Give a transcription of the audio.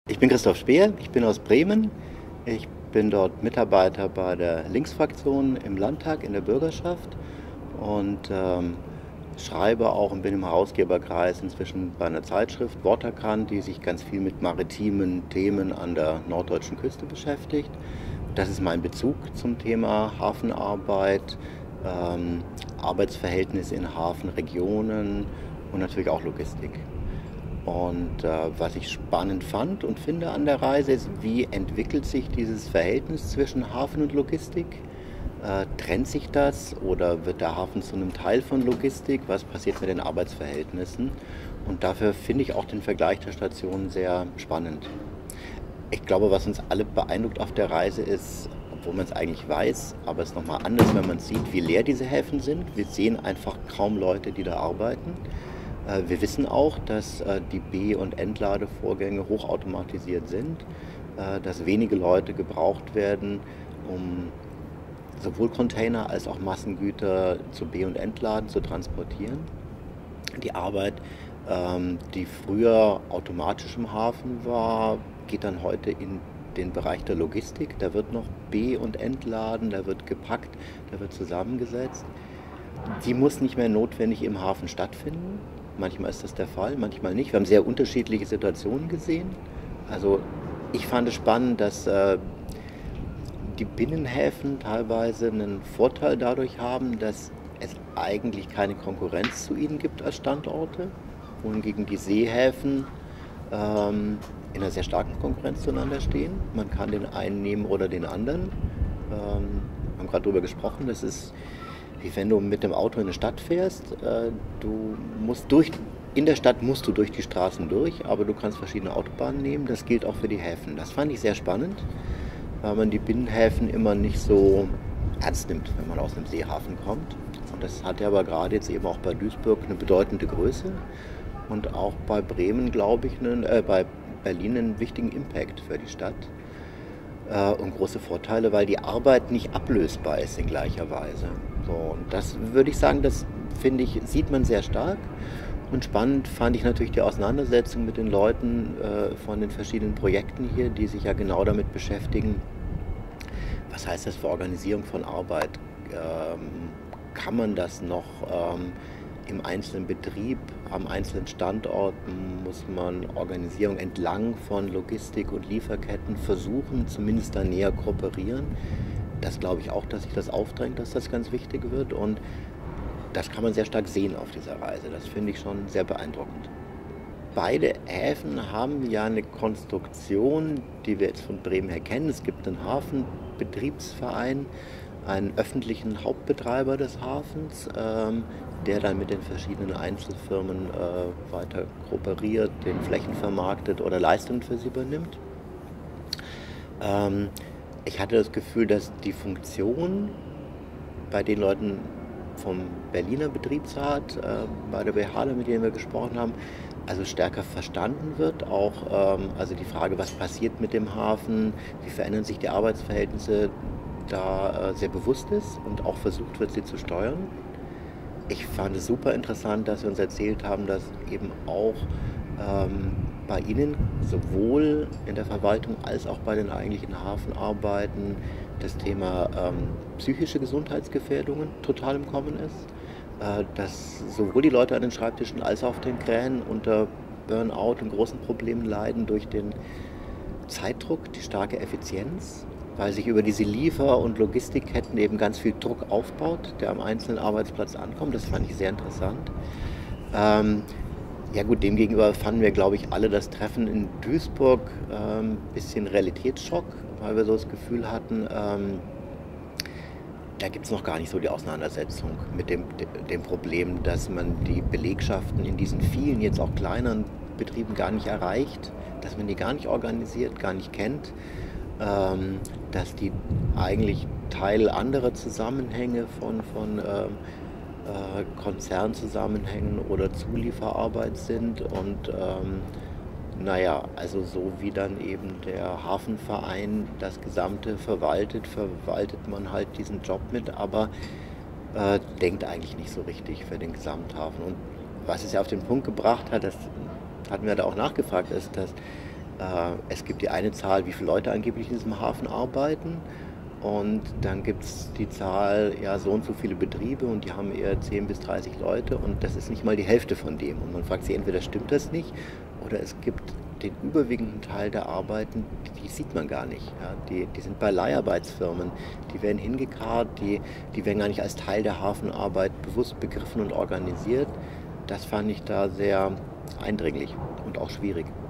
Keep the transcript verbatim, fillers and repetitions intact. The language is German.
Ich bin Christoph Speer, ich bin aus Bremen. Ich bin dort Mitarbeiter bei der Linksfraktion im Landtag in der Bürgerschaft und ähm, schreibe auch und bin im Herausgeberkreis inzwischen bei einer Zeitschrift Waterkant, die sich ganz viel mit maritimen Themen an der norddeutschen Küste beschäftigt. Das ist mein Bezug zum Thema Hafenarbeit, ähm, Arbeitsverhältnisse in Hafenregionen und natürlich auch Logistik. Und äh, was ich spannend fand und finde an der Reise ist, wie entwickelt sich dieses Verhältnis zwischen Hafen und Logistik? Äh, trennt sich das oder wird der Hafen zu einem Teil von Logistik? Was passiert mit den Arbeitsverhältnissen? Und dafür finde ich auch den Vergleich der Stationen sehr spannend. Ich glaube, was uns alle beeindruckt auf der Reise ist, obwohl man es eigentlich weiß, aber es ist nochmal anders, wenn man sieht, wie leer diese Häfen sind. Wir sehen einfach kaum Leute, die da arbeiten. Wir wissen auch, dass die B- und Entladevorgänge hochautomatisiert sind, dass wenige Leute gebraucht werden, um sowohl Container als auch Massengüter zu Be- und Entladen zu transportieren. Die Arbeit, die früher automatisch im Hafen war, geht dann heute in den Bereich der Logistik. Da wird noch Be- und Entladen, da wird gepackt, da wird zusammengesetzt. Die muss nicht mehr notwendig im Hafen stattfinden. Manchmal ist das der Fall, manchmal nicht. Wir haben sehr unterschiedliche Situationen gesehen. Also ich fand es spannend, dass äh, die Binnenhäfen teilweise einen Vorteil dadurch haben, dass es eigentlich keine Konkurrenz zu ihnen gibt als Standorte, wohingegen die Seehäfen ähm, in einer sehr starken Konkurrenz zueinander stehen. Man kann den einen nehmen oder den anderen. Ähm, wir haben gerade darüber gesprochen, das ist wie wenn du mit dem Auto in eine Stadt fährst. Äh, du musst durch, in der Stadt musst du durch die Straßen durch, aber du kannst verschiedene Autobahnen nehmen. Das gilt auch für die Häfen. Das fand ich sehr spannend, weil man die Binnenhäfen immer nicht so ernst nimmt, wenn man aus einem Seehafen kommt. Und das hat ja aber gerade jetzt eben auch bei Duisburg eine bedeutende Größe und auch bei Bremen, glaube ich, einen, äh, bei Berlin einen wichtigen Impact für die Stadt. Äh, und große Vorteile, weil die Arbeit nicht ablösbar ist in gleicher Weise. So, und das würde ich sagen, das finde ich, sieht man sehr stark. Und spannend fand ich natürlich die Auseinandersetzung mit den Leuten äh, von den verschiedenen Projekten hier, die sich ja genau damit beschäftigen. Was heißt das für Organisierung von Arbeit? Ähm, kann man das noch ähm, im einzelnen Betrieb, am einzelnen Standort, muss man Organisierung entlang von Logistik und Lieferketten versuchen, zumindest da näher kooperieren. Das glaube ich auch, dass sich das aufdrängt, dass das ganz wichtig wird, und das kann man sehr stark sehen auf dieser Reise. Das finde ich schon sehr beeindruckend. Beide Häfen haben ja eine Konstruktion, die wir jetzt von Bremen her kennen. Es gibt einen Hafenbetriebsverein, einen öffentlichen Hauptbetreiber des Hafens, ähm, der dann mit den verschiedenen Einzelfirmen äh, weiter kooperiert, den Flächen vermarktet oder Leistungen für sie übernimmt. Ähm, ich hatte das Gefühl, dass die Funktion bei den Leuten vom Berliner Betriebsrat, äh, bei der B H L A, mit denen wir gesprochen haben, also stärker verstanden wird. Auch ähm, also die Frage, was passiert mit dem Hafen, wie verändern sich die Arbeitsverhältnisse, da äh, sehr bewusst ist und auch versucht wird, sie zu steuern. Ich fand es super interessant, dass Sie uns erzählt haben, dass eben auch ähm, bei Ihnen sowohl in der Verwaltung als auch bei den eigentlichen Hafenarbeiten das Thema ähm, psychische Gesundheitsgefährdungen total im Kommen ist. Äh, dass sowohl die Leute an den Schreibtischen als auch auf den Kränen unter Burnout und großen Problemen leiden durch den Zeitdruck, die starke Effizienz, weil sich über diese Liefer- und Logistikketten eben ganz viel Druck aufbaut, der am einzelnen Arbeitsplatz ankommt. Das fand ich sehr interessant. Ähm, ja gut, demgegenüber fanden wir, glaube ich, alle das Treffen in Duisburg ein ähm, bisschen Realitätsschock, weil wir so das Gefühl hatten, ähm, da gibt es noch gar nicht so die Auseinandersetzung mit dem, dem Problem, dass man die Belegschaften in diesen vielen, jetzt auch kleineren Betrieben gar nicht erreicht, dass man die gar nicht organisiert, gar nicht kennt. Ähm, dass die eigentlich Teil anderer Zusammenhänge von, von ähm, äh, Konzernzusammenhängen oder Zulieferarbeit sind, und ähm, naja, also so wie dann eben der Hafenverein das Gesamte verwaltet, verwaltet man halt diesen Job mit, aber äh, denkt eigentlich nicht so richtig für den Gesamthafen. Und was es ja auf den Punkt gebracht hat, das hatten wir da auch nachgefragt, ist, dass Äh, es gibt die eine Zahl, wie viele Leute angeblich in diesem Hafen arbeiten. Und dann gibt es die Zahl, ja, so und so viele Betriebe und die haben eher zehn bis dreißig Leute und das ist nicht mal die Hälfte von dem. Und man fragt sich, entweder stimmt das nicht oder es gibt den überwiegenden Teil der Arbeiten, die sieht man gar nicht. Ja. Die, die sind bei Leiharbeitsfirmen, die werden hingekarrt, die, die werden gar nicht als Teil der Hafenarbeit bewusst begriffen und organisiert. Das fand ich da sehr eindringlich und auch schwierig.